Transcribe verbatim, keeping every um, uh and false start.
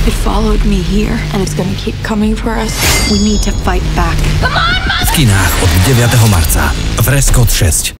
It followed me here, and it's gonna keep coming for us. We need to fight back. Come on, Mother! V kinách od deviateho marca. Vreskot šesť.